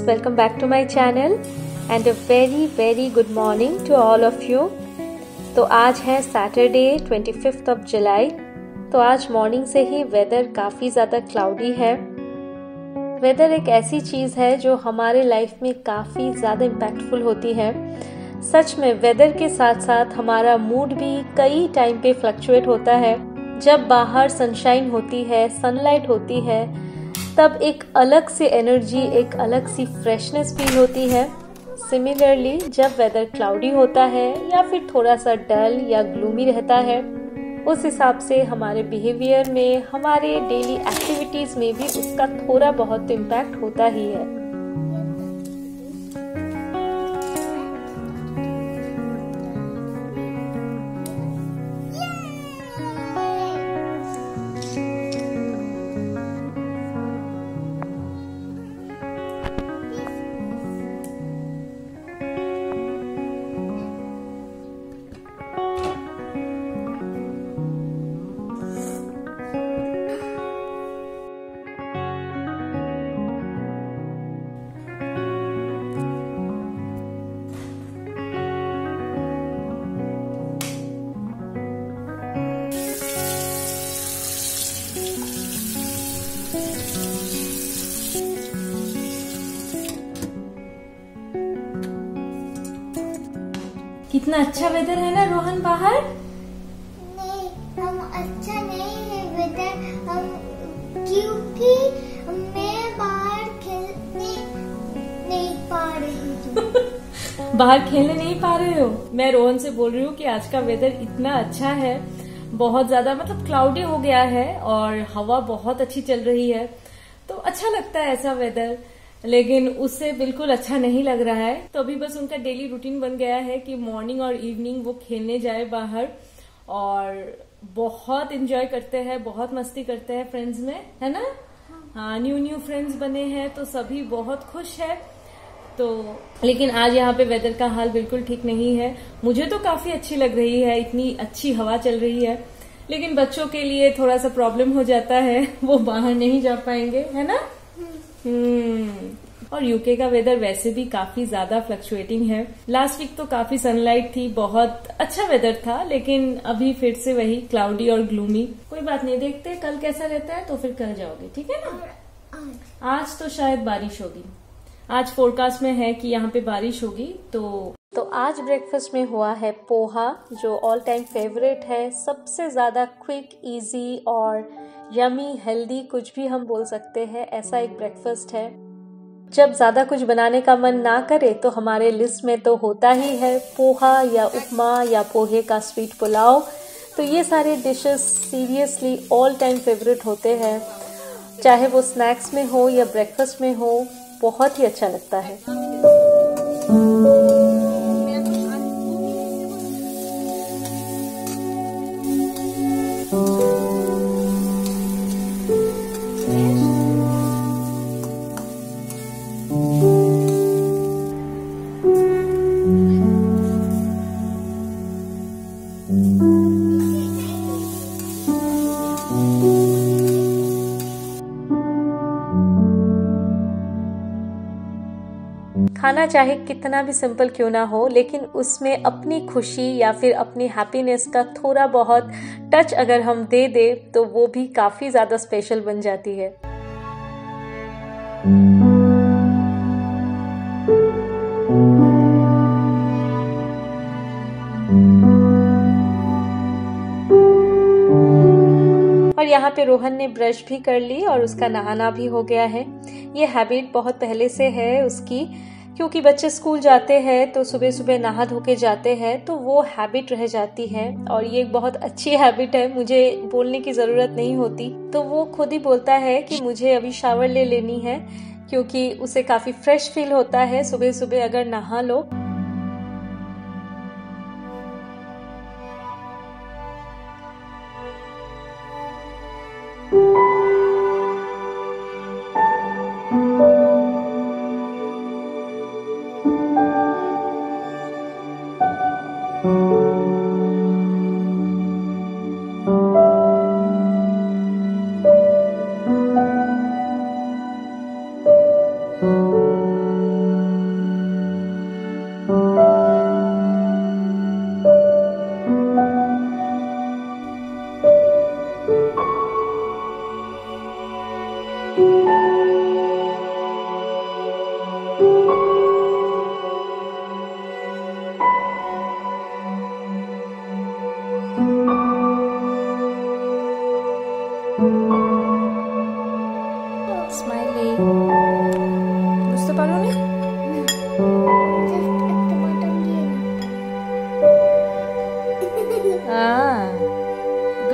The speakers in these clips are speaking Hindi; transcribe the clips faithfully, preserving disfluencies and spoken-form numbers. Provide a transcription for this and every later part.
welcome back to my channel and a very very good morning to all of you। तो आज है सैटरडे पच्चीस ऑफ जुलाई। तो आज मॉर्निंग से ही वेदर काफ़ी ज़्यादा क्लाउडी है। वेदर एक ऐसी चीज़ है जो हमारे लाइफ में काफ़ी ज़्यादा इम्पैक्टफुल होती है। सच में वेदर के साथ साथ हमारा मूड भी कई टाइम पे फ्लक्चुएट होता है। जब बाहर सनशाइन होती है, सनलाइट होती है, तब एक अलग सी एनर्जी, एक अलग सी फ्रेशनेस फील होती है। सिमिलरली जब वेदर क्लाउडी होता है या फिर थोड़ा सा डल या ग्लूमी रहता है, उस हिसाब से हमारे बिहेवियर में, हमारे डेली एक्टिविटीज़ में भी उसका थोड़ा बहुत इम्पैक्ट होता ही है। कितना अच्छा वेदर है ना रोहन बाहर। नहीं, हम अच्छा नहीं है वेदर, हम क्योंकि मैं बाहर खेलने नहीं पा रही हूँ। बाहर खेलने नहीं पा रहे हो? मैं रोहन से बोल रही हूँ कि आज का वेदर इतना अच्छा है, बहुत ज्यादा मतलब क्लाउडी हो गया है और हवा बहुत अच्छी चल रही है, तो अच्छा लगता है ऐसा वेदर। लेकिन उससे बिल्कुल अच्छा नहीं लग रहा है। तो अभी बस उनका डेली रूटीन बन गया है कि मॉर्निंग और इवनिंग वो खेलने जाए बाहर, और बहुत एंजॉय करते हैं, बहुत मस्ती करते हैं फ्रेंड्स में, है ना? हाँ, न्यू न्यू फ्रेंड्स बने हैं तो सभी बहुत खुश है। तो लेकिन आज यहाँ पे वेदर का हाल बिल्कुल ठीक नहीं है। मुझे तो काफी अच्छी लग रही है, इतनी अच्छी हवा चल रही है, लेकिन बच्चों के लिए थोड़ा सा प्रॉब्लम हो जाता है, वो बाहर नहीं जा पाएंगे, है ना? हम्म और यूके का वेदर वैसे भी काफी ज्यादा फ्लक्चुएटिंग है। लास्ट वीक तो काफी सनलाइट थी, बहुत अच्छा वेदर था, लेकिन अभी फिर से वही क्लाउडी और ग्लूमी। कोई बात नहीं, देखते कल कैसा रहता है तो फिर कल जाओगे, ठीक है ना? आज तो शायद बारिश होगी, आज फोरकास्ट में है कि यहाँ पे बारिश होगी। तो तो आज ब्रेकफास्ट में हुआ है पोहा, जो ऑल टाइम फेवरेट है। सबसे ज़्यादा क्विक, इजी और यमी, हेल्दी, कुछ भी हम बोल सकते हैं, ऐसा एक ब्रेकफास्ट है। जब ज़्यादा कुछ बनाने का मन ना करे तो हमारे लिस्ट में तो होता ही है पोहा या उपमा या पोहे का स्वीट पुलाव। तो ये सारे dishes seriously all time favourite होते हैं, चाहे वो स्नैक्स में हो या ब्रेकफास्ट में हो, बहुत ही अच्छा लगता है। खाना चाहे कितना भी सिंपल क्यों ना हो, लेकिन उसमें अपनी खुशी या फिर अपनी हैप्पीनेस का थोड़ा बहुत टच अगर हम दे दे तो वो भी काफी ज्यादा स्पेशल बन जाती है। और यहाँ पे रोहन ने ब्रश भी कर ली और उसका नहाना भी हो गया है। ये हैबिट बहुत पहले से है उसकी, क्योंकि बच्चे स्कूल जाते हैं तो सुबह सुबह नहा धो के जाते हैं, तो वो हैबिट रह जाती है। और ये एक बहुत अच्छी हैबिट है, मुझे बोलने की ज़रूरत नहीं होती। तो वो खुद ही बोलता है कि मुझे अभी शावर ले लेनी है, क्योंकि उसे काफ़ी फ्रेश फील होता है सुबह सुबह अगर नहा लो।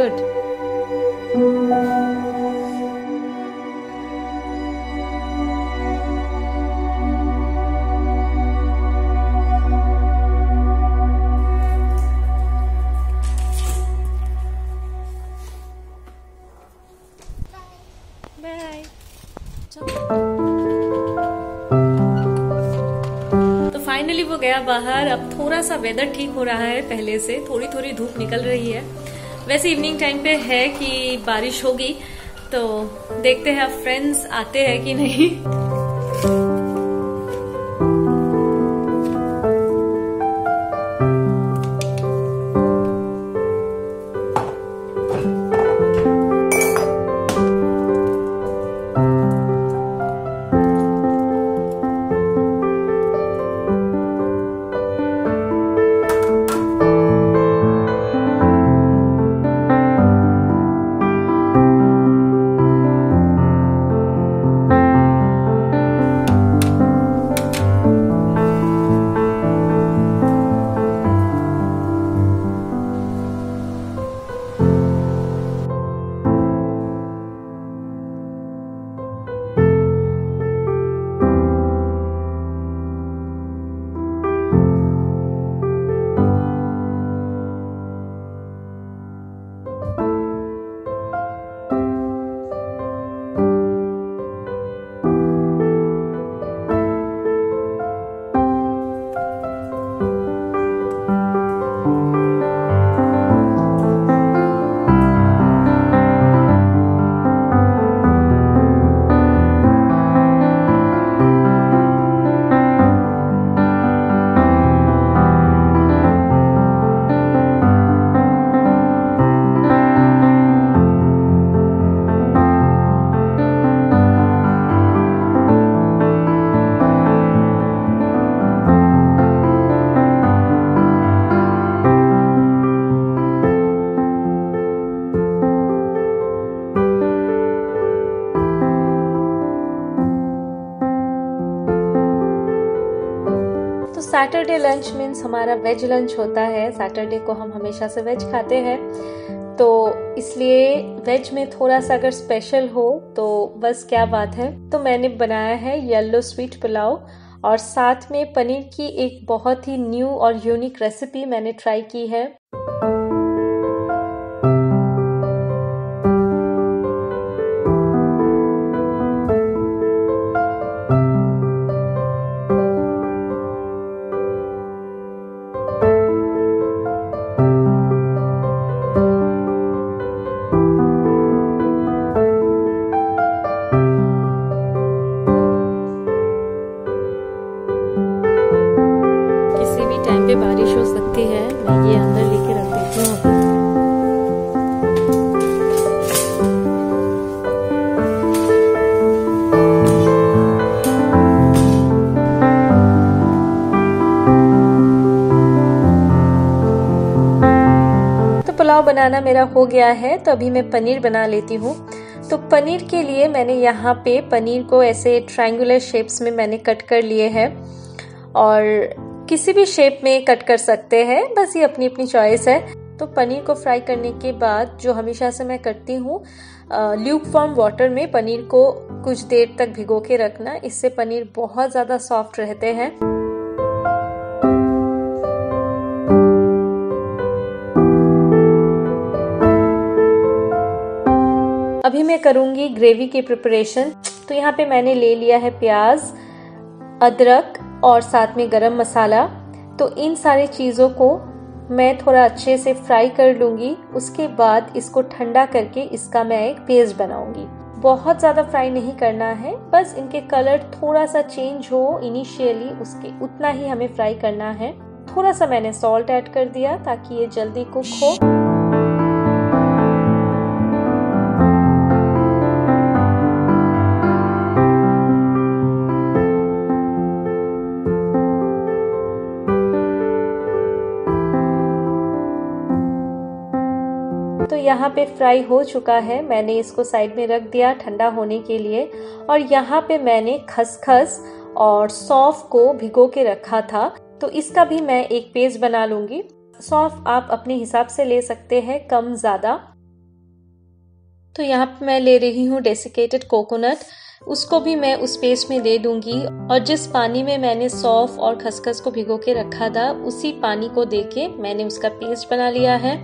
गुड। बाय। तो फाइनली वो गया बाहर। अब थोड़ा सा वेदर ठीक हो रहा है, पहले से थोड़ी थोड़ी धूप निकल रही है। वैसे इवनिंग टाइम पे है कि बारिश होगी, तो देखते हैं अब फ्रेंड्स आते हैं कि नहीं। सैटरडे लंच मीन्स हमारा वेज लंच होता है। सैटरडे को हम हमेशा से वेज खाते हैं, तो इसलिए वेज में थोड़ा सा अगर स्पेशल हो तो बस क्या बात है। तो मैंने बनाया है येलो स्वीट पुलाव, और साथ में पनीर की एक बहुत ही न्यू और यूनिक रेसिपी मैंने ट्राई की है। बारिश हो सकती है, मैं ये अंदर लेके रख देती हूँ अभी। तो पुलाव बनाना मेरा हो गया है, तो अभी मैं पनीर बना लेती हूँ। तो पनीर के लिए मैंने यहाँ पे पनीर को ऐसे ट्रायंगुलर शेप्स में मैंने कट कर लिए हैं, और किसी भी शेप में कट कर सकते हैं, बस ये अपनी अपनी चॉइस है। तो पनीर को फ्राई करने के बाद जो हमेशा से मैं करती हूँ, ल्यूक वार्म वाटर में पनीर को कुछ देर तक भिगो के रखना, इससे पनीर बहुत ज़्यादा सॉफ्ट रहते हैं। अभी मैं करूँगी ग्रेवी की प्रिपरेशन। तो यहाँ पे मैंने ले लिया है प्याज, अदरक और साथ में गरम मसाला। तो इन सारी चीज़ों को मैं थोड़ा अच्छे से फ्राई कर लूँगी। उसके बाद इसको ठंडा करके इसका मैं एक पेस्ट बनाऊँगी। बहुत ज़्यादा फ्राई नहीं करना है, बस इनके कलर थोड़ा सा चेंज हो इनिशियली, उसके उतना ही हमें फ्राई करना है। थोड़ा सा मैंने सॉल्ट ऐड कर दिया ताकि ये जल्दी कुक हो। तो यहाँ पे फ्राई हो चुका है, मैंने इसको साइड में रख दिया ठंडा होने के लिए। और यहाँ पे मैंने खसखस और सौंफ को भिगो के रखा था, तो इसका भी मैं एक पेस्ट बना लूंगी। सौंफ आप अपने हिसाब से ले सकते हैं, कम ज़्यादा। तो यहाँ पे मैं ले रही हूँ डेसिकेटेड कोकोनट, उसको भी मैं उस पेस्ट में दे दूंगी। और जिस पानी में मैंने सौंफ और खसखस को भिगो के रखा था, उसी पानी को देके मैंने उसका पेस्ट बना लिया है।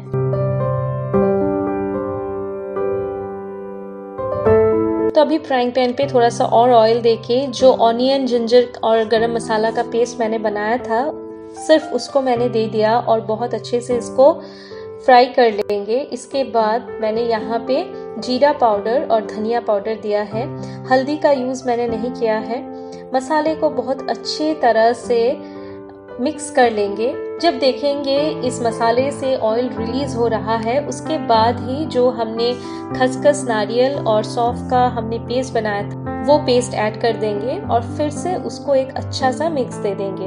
तो अभी फ्राइंग पैन पे थोड़ा सा और ऑयल देके जो ऑनियन, जिंजर और गरम मसाला का पेस्ट मैंने बनाया था, सिर्फ उसको मैंने दे दिया और बहुत अच्छे से इसको फ्राई कर लेंगे। इसके बाद मैंने यहाँ पे जीरा पाउडर और धनिया पाउडर दिया है। हल्दी का यूज़ मैंने नहीं किया है। मसाले को बहुत अच्छी तरह से मिक्स कर लेंगे। जब देखेंगे इस मसाले से ऑयल रिलीज हो रहा है, उसके बाद ही जो हमने खसखस, नारियल और सौंफ का हमने पेस्ट बनाया था, वो पेस्ट ऐड कर देंगे और फिर से उसको एक अच्छा सा मिक्स दे देंगे।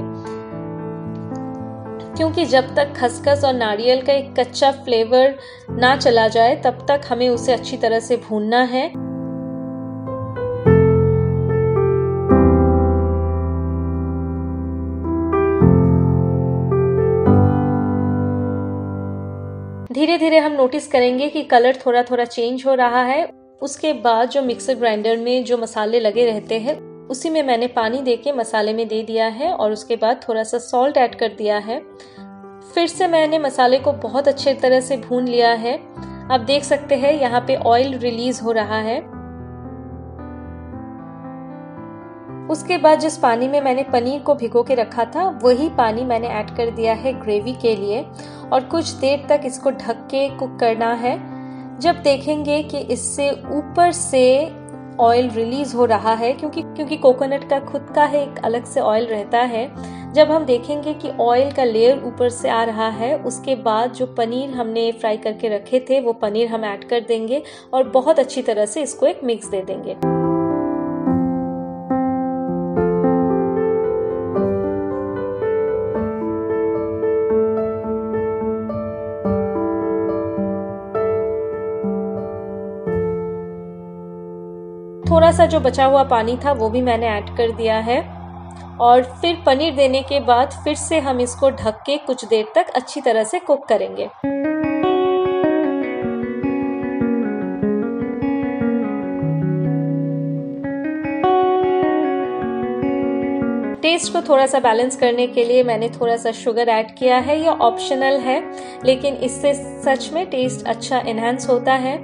क्योंकि जब तक खसखस और नारियल का एक कच्चा फ्लेवर ना चला जाए, तब तक हमें उसे अच्छी तरह से भूनना है। धीरे धीरे हम नोटिस करेंगे कि कलर थोड़ा थोड़ा चेंज हो रहा है। उसके बाद जो मिक्सर ग्राइंडर में जो मसाले लगे रहते हैं, उसी में मैंने पानी देके मसाले में दे दिया है और उसके बाद थोड़ा सा सॉल्ट ऐड कर दिया है। फिर से मैंने मसाले को बहुत अच्छे तरह से भून लिया है। आप देख सकते हैं यहाँ पे ऑयल रिलीज हो रहा है। उसके बाद जिस पानी में मैंने पनीर को भिगो के रखा था, वही पानी मैंने ऐड कर दिया है ग्रेवी के लिए और कुछ देर तक इसको ढक के कुक करना है। जब देखेंगे कि इससे ऊपर से ऑयल रिलीज हो रहा है, क्योंकि क्योंकि कोकोनट का खुद का है एक अलग से ऑयल रहता है। जब हम देखेंगे कि ऑयल का लेयर ऊपर से आ रहा है, उसके बाद जो पनीर हमने फ्राई करके रखे थे, वो पनीर हम ऐड कर देंगे और बहुत अच्छी तरह से इसको एक मिक्स दे देंगे। थोड़ा सा जो बचा हुआ पानी था वो भी मैंने ऐड कर दिया है और फिर पनीर देने के बाद फिर से हम इसको ढक के कुछ देर तक अच्छी तरह से कुक करेंगे। टेस्ट को थोड़ा सा बैलेंस करने के लिए मैंने थोड़ा सा शुगर ऐड किया है। यह ऑप्शनल है, लेकिन इससे सच में टेस्ट अच्छा एनहांस होता है।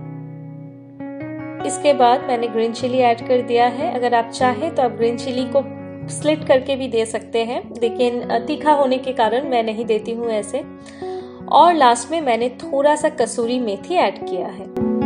इसके बाद मैंने ग्रीन चिली ऐड कर दिया है। अगर आप चाहें तो आप ग्रीन चिली को स्लिट करके भी दे सकते हैं, लेकिन तीखा होने के कारण मैं नहीं देती हूँ ऐसे। और लास्ट में मैंने थोड़ा सा कसूरी मेथी ऐड किया है।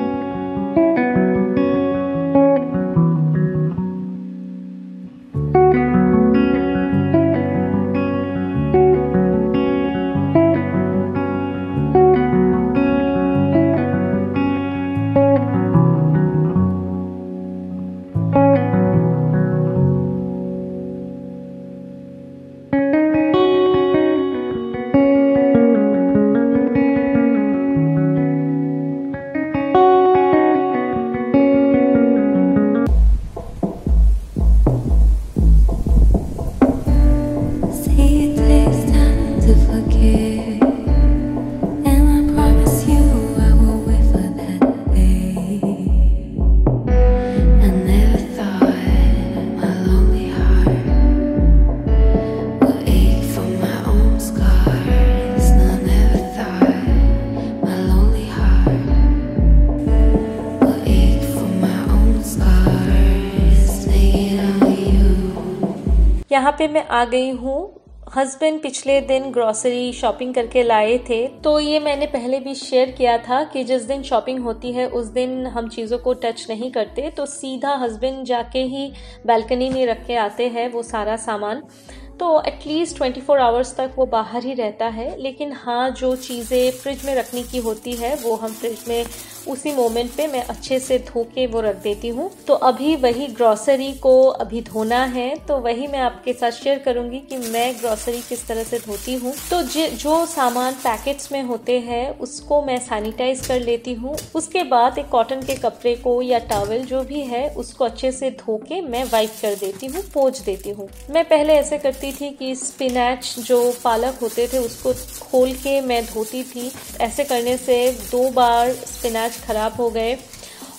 यहाँ पे मैं आ गई हूँ। हस्बैंड पिछले दिन ग्रोसरी शॉपिंग करके लाए थे, तो ये मैंने पहले भी शेयर किया था कि जिस दिन शॉपिंग होती है उस दिन हम चीज़ों को टच नहीं करते, तो सीधा हस्बैंड जाके ही बालकनी में रख के आते हैं वो सारा सामान। तो एटलीस्ट ट्वेंटी फोर आवर्स तक वो बाहर ही रहता है। लेकिन हाँ, जो चीज़ें फ्रिज में रखने की होती है वो हम फ्रिज में उसी मोमेंट पे मैं अच्छे से धो के वो रख देती हूँ। तो अभी वही ग्रोसरी को अभी धोना है, तो वही मैं आपके साथ शेयर करूंगी कि मैं ग्रोसरी किस तरह से धोती हूँ। तो जो सामान पैकेट्स में होते हैं उसको मैं सैनिटाइज कर लेती हूँ। उसके बाद एक कॉटन के कपड़े को या टॉवल जो भी है उसको अच्छे से धो के मैं वाइप कर देती हूँ, पोंछ देती हूँ। मैं पहले ऐसे करती थी कि स्पिनच जो पालक होते थे उसको खोल के मैं धोती थी। ऐसे करने से दो बार स्पिनच खराब हो गए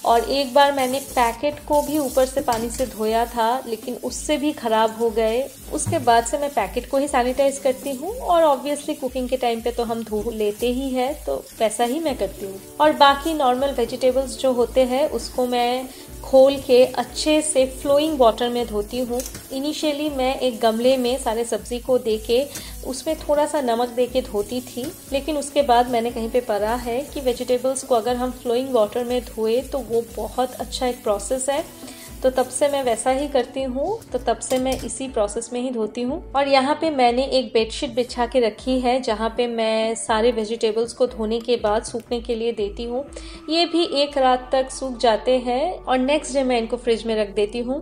और एक बार मैंने पैकेट को भी ऊपर से पानी से धोया था, लेकिन उससे भी खराब हो गए। उसके बाद से मैं पैकेट को ही सैनिटाइज करती हूँ और ऑब्वियसली कुकिंग के टाइम पे तो हम धो लेते ही है, तो वैसा ही मैं करती हूँ। और बाकी नॉर्मल वेजिटेबल्स जो होते हैं उसको मैं खोल के अच्छे से फ्लोइंग वाटर में धोती हूँ। इनिशियली मैं एक गमले में सारे सब्जी को देके उसमें थोड़ा सा नमक देके धोती थी, लेकिन उसके बाद मैंने कहीं पे पढ़ा है कि वेजिटेबल्स को अगर हम फ्लोइंग वाटर में धोए तो वो बहुत अच्छा एक प्रोसेस है, तो तब से मैं वैसा ही करती हूँ। तो तब से मैं इसी प्रोसेस में ही धोती हूँ। और यहाँ पे मैंने एक बेडशीट बिछा के रखी है जहाँ पे मैं सारे वेजिटेबल्स को धोने के बाद सूखने के लिए देती हूँ। ये भी एक रात तक सूख जाते हैं और नेक्स्ट डे मैं इनको फ्रिज में रख देती हूँ।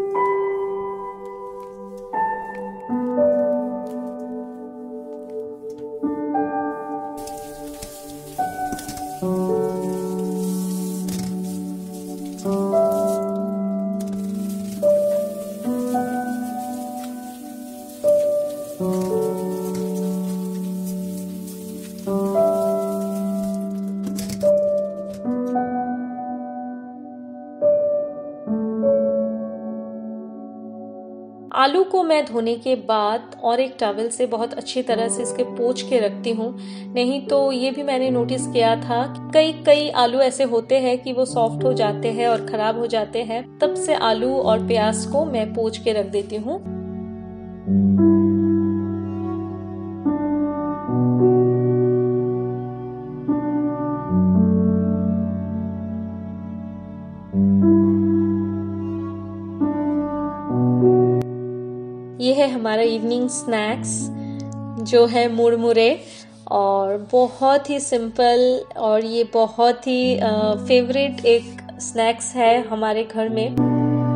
आलू को मैं धोने के बाद और एक टॉवल से बहुत अच्छी तरह से इसके पोंछ के रखती हूँ, नहीं तो ये भी मैंने नोटिस किया था कई कई आलू ऐसे होते हैं कि वो सॉफ्ट हो जाते हैं और खराब हो जाते हैं। तब से आलू और प्याज को मैं पोंछ के रख देती हूँ। ये है हमारा इवनिंग स्नैक्स जो है मुरमुरे, और बहुत ही सिंपल और ये बहुत ही फेवरेट एक स्नैक्स है हमारे घर में।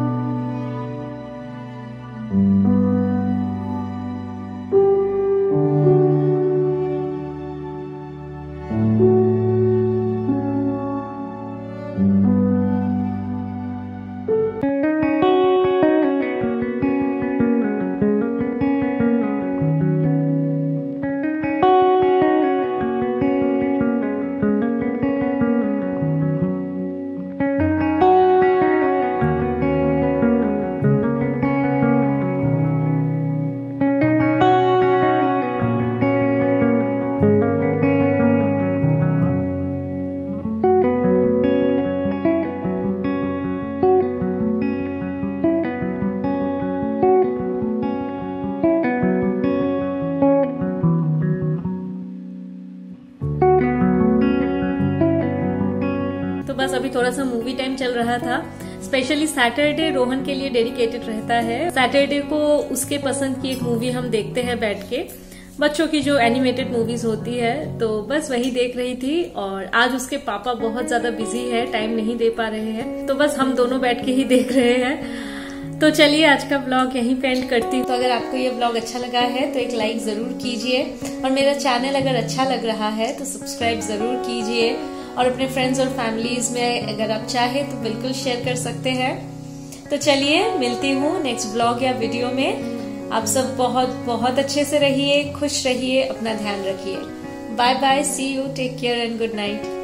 बस अभी थोड़ा सा मूवी टाइम चल रहा था। स्पेशली सैटरडे रोहन के लिए डेडिकेटेड रहता है। सैटरडे को उसके पसंद की एक मूवी हम देखते हैं बैठ के, बच्चों की जो एनिमेटेड मूवीज होती है, तो बस वही देख रही थी। और आज उसके पापा बहुत ज्यादा बिजी है, टाइम नहीं दे पा रहे हैं, तो बस हम दोनों बैठ के ही देख रहे हैं। तो चलिए आज का ब्लॉग यहीं पे एंड करती हूँ। तो अगर आपको ये ब्लॉग अच्छा लगा है तो एक लाइक जरूर कीजिए, और मेरा चैनल अगर अच्छा लग रहा है तो सब्सक्राइब जरूर कीजिए, और अपने फ्रेंड्स और फैमिलीज में अगर आप चाहे तो बिल्कुल शेयर कर सकते हैं। तो चलिए मिलती हूँ नेक्स्ट ब्लॉग या वीडियो में। आप सब बहुत बहुत अच्छे से रहिए, खुश रहिए, अपना ध्यान रखिए। Bye bye, see you, take care and good night.